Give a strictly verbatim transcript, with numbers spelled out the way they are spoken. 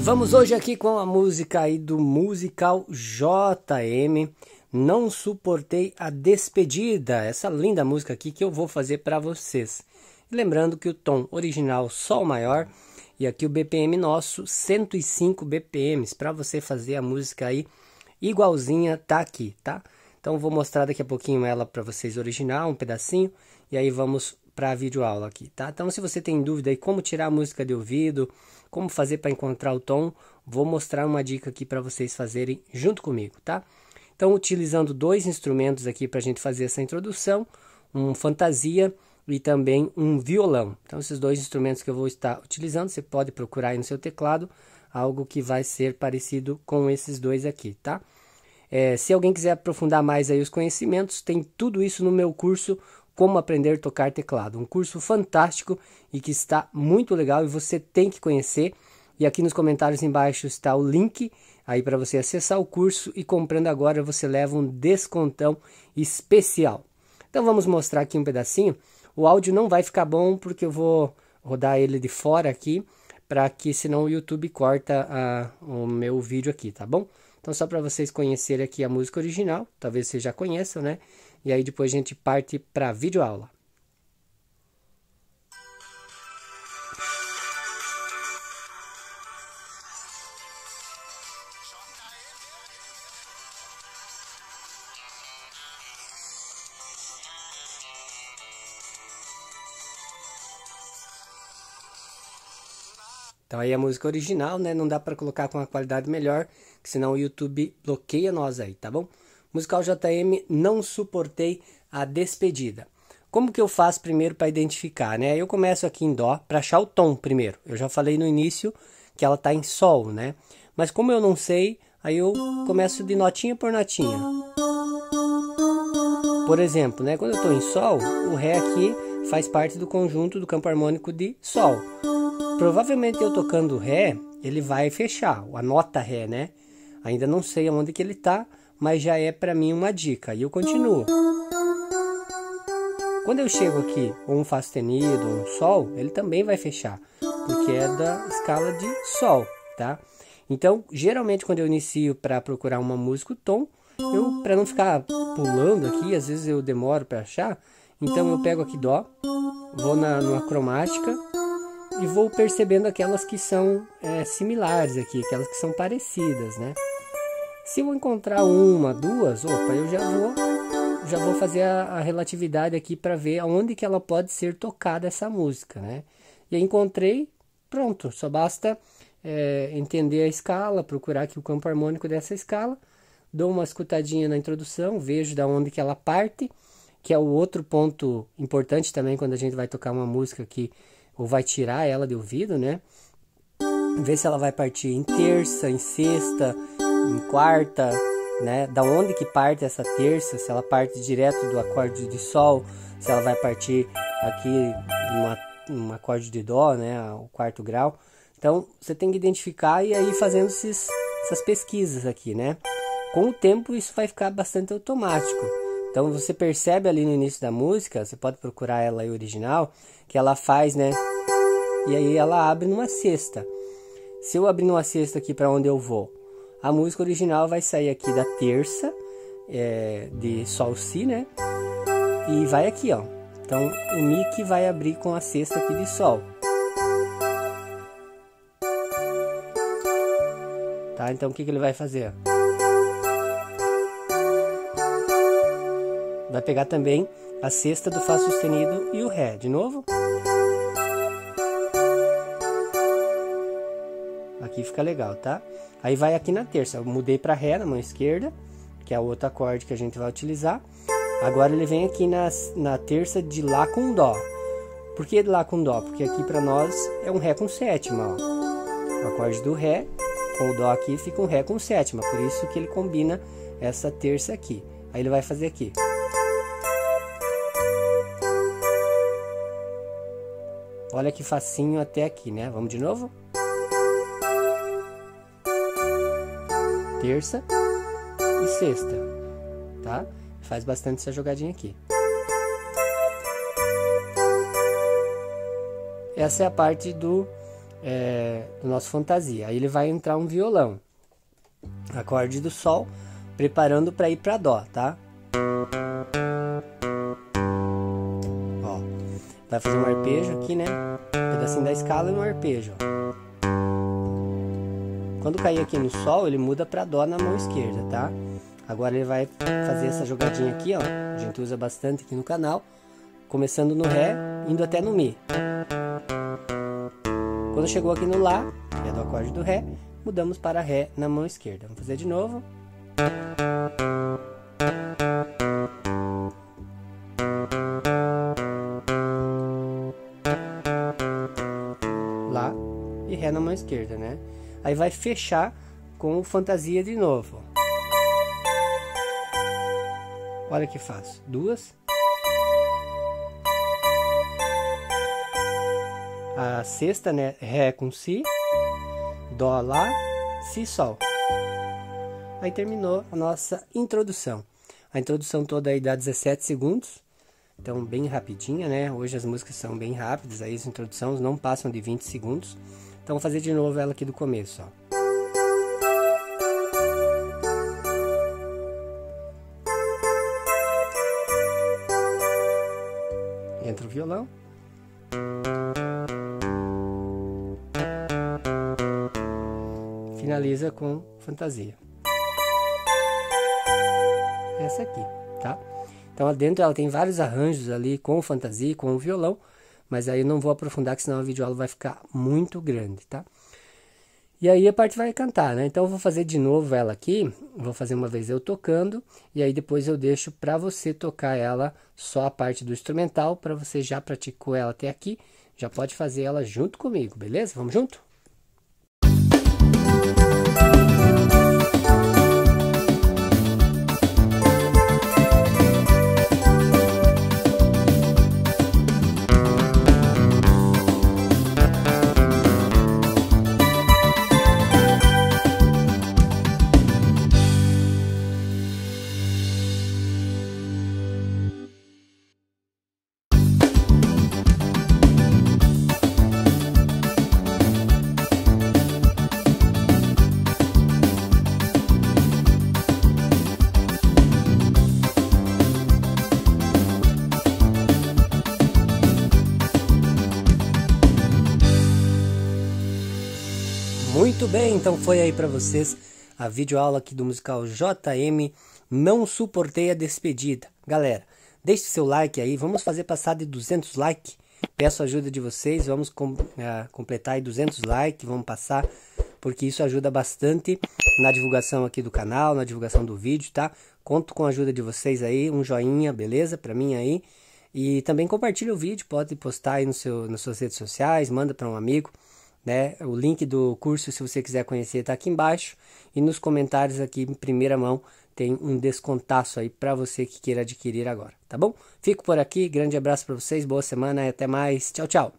Vamos hoje aqui com a música aí do musical J M, Não Suportei a Despedida, essa linda música aqui que eu vou fazer para vocês. E lembrando que o tom original Sol maior e aqui o B P M nosso cento e cinco B P Ms, para você fazer a música aí igualzinha tá aqui, tá? Então vou mostrar daqui a pouquinho ela para vocês original, um pedacinho, e aí vamos para a videoaula aqui, tá? Então se você tem dúvida aí como tirar a música de ouvido, como fazer para encontrar o tom, vou mostrar uma dica aqui para vocês fazerem junto comigo, tá? Então utilizando dois instrumentos aqui para a gente fazer essa introdução, um fantasia e também um violão. Então esses dois instrumentos que eu vou estar utilizando, você pode procurar aí no seu teclado algo que vai ser parecido com esses dois aqui, tá? É, se alguém quiser aprofundar mais aí os conhecimentos, tem tudo isso no meu curso Como Aprender a Tocar Teclado. Um curso fantástico e que está muito legal e você tem que conhecer. E aqui nos comentários embaixo está o link aí para você acessar o curso e comprando agora você leva um descontão especial. Então vamos mostrar aqui um pedacinho. O áudio não vai ficar bom porque eu vou rodar ele de fora aqui, para que senão o YouTube corta a, o meu vídeo aqui, tá bom? Então só para vocês conhecerem aqui a música original, talvez vocês já conheçam, né? E aí depois a gente parte para a videoaula. Então aí a música original, né? Não dá para colocar com uma qualidade melhor, que senão o YouTube bloqueia nós aí, tá bom? Musical J M, Não Suportei a Despedida. Como que eu faço primeiro para identificar, né? Eu começo aqui em Dó, para achar o tom primeiro. Eu já falei no início que ela tá em Sol, né? Mas como eu não sei, aí eu começo de notinha por notinha. Por exemplo, né? Quando eu tô em Sol, o Ré aqui faz parte do conjunto do campo harmônico de Sol. Provavelmente eu tocando Ré, ele vai fechar, a nota Ré, né? Ainda não sei aonde que ele tá, mas já é para mim uma dica. E eu continuo. Quando eu chego aqui, ou um Fá sustenido, ou um Sol, ele também vai fechar, porque é da escala de Sol, tá? Então, geralmente quando eu inicio para procurar uma música, o tom, eu, para não ficar pulando aqui, às vezes eu demoro para achar, então eu pego aqui Dó, vou na, numa cromática, e vou percebendo aquelas que são é, similares aqui, aquelas que são parecidas, né? Se eu encontrar uma, duas, opa, eu já vou, já vou fazer a, a relatividade aqui para ver aonde que ela pode ser tocada essa música, né? E aí encontrei, pronto, só basta é, entender a escala, procurar aqui o campo harmônico dessa escala, dou uma escutadinha na introdução, vejo da onde que ela parte, que é o outro ponto importante também quando a gente vai tocar uma música aqui, ou vai tirar ela de ouvido, né? Ver se ela vai partir em terça, em sexta, em quarta, né? Da onde que parte essa terça, se ela parte direto do acorde de Sol, se ela vai partir aqui numa, num acorde de Dó, né? O quarto grau. Então, você tem que identificar e aí fazendo esses, essas pesquisas aqui, né? Com o tempo, isso vai ficar bastante automático. Então, você percebe ali no início da música, você pode procurar ela aí original, que ela faz, né? E aí ela abre numa sexta. Se eu abrir numa sexta aqui para onde eu vou, a música original vai sair aqui da terça, é, de Sol Si, né? E vai aqui, ó. Então o Mi que vai abrir com a sexta aqui de Sol. Tá? Então o que, que ele vai fazer? Vai pegar também a sexta do Fá sustenido e o Ré. De novo. Aqui fica legal, tá? Aí vai aqui na terça. Eu mudei para Ré na mão esquerda, que é o outro acorde que a gente vai utilizar. Agora ele vem aqui na, na terça de Lá com Dó. Por que de Lá com Dó? Porque aqui para nós é um Ré com sétima, ó. O acorde do Ré com o Dó aqui fica um Ré com sétima. Por isso que ele combina essa terça aqui. Aí ele vai fazer aqui. Olha que facinho até aqui, né? Vamos de novo? Terça e sexta, tá? Faz bastante essa jogadinha aqui. Essa é a parte do é, do nosso fantasia. Aí ele vai entrar um violão, acorde do sol, preparando para ir para dó, tá? Ó, vai fazer um arpejo aqui, né? Um pedacinho da escala e um arpejo. Ó. Quando cair aqui no sol, ele muda para dó na mão esquerda, tá? Agora ele vai fazer essa jogadinha aqui, ó. A gente usa bastante aqui no canal, começando no ré, indo até no mi. Quando chegou aqui no lá, que é do acorde do ré, mudamos para ré na mão esquerda. Vamos fazer de novo. Lá e ré na mão esquerda, né? Aí vai fechar com fantasia de novo. Olha que fácil. Duas. A sexta, né? Ré com si. Dó, lá. Si, sol. Aí terminou a nossa introdução. A introdução toda aí dá dezessete segundos. Então, bem rapidinha, né? Hoje as músicas são bem rápidas. Aí as introduções não passam de vinte segundos. Então, vou fazer de novo ela aqui do começo, ó. Entra o violão. Finaliza com fantasia. Essa aqui, tá? Então, lá dentro ela tem vários arranjos ali com fantasia, com o violão. Mas aí eu não vou aprofundar, que senão a videoaula vai ficar muito grande, tá? E aí a parte vai cantar, né? Então eu vou fazer de novo ela aqui. Vou fazer uma vez eu tocando. E aí depois eu deixo para você tocar ela, só a parte do instrumental. Para você já praticou ela até aqui. Já pode fazer ela junto comigo, beleza? Vamos junto? Muito bem, então foi aí para vocês a videoaula aqui do musical J M, Não Suportei a Despedida. Galera, deixe seu like aí, vamos fazer passar de duzentos likes. Peço a ajuda de vocês, vamos com, uh, completar aí duzentos likes, vamos passar, porque isso ajuda bastante na divulgação aqui do canal, na divulgação do vídeo, tá? Conto com a ajuda de vocês aí, um joinha, beleza? Para mim aí. E também compartilhe o vídeo, pode postar aí no seu, nas suas redes sociais, manda para um amigo. Né? O link do curso, se você quiser conhecer, está aqui embaixo. E nos comentários aqui, em primeira mão, tem um descontaço aí para você que queira adquirir agora, tá bom? Fico por aqui, grande abraço para vocês, boa semana e até mais. Tchau, tchau!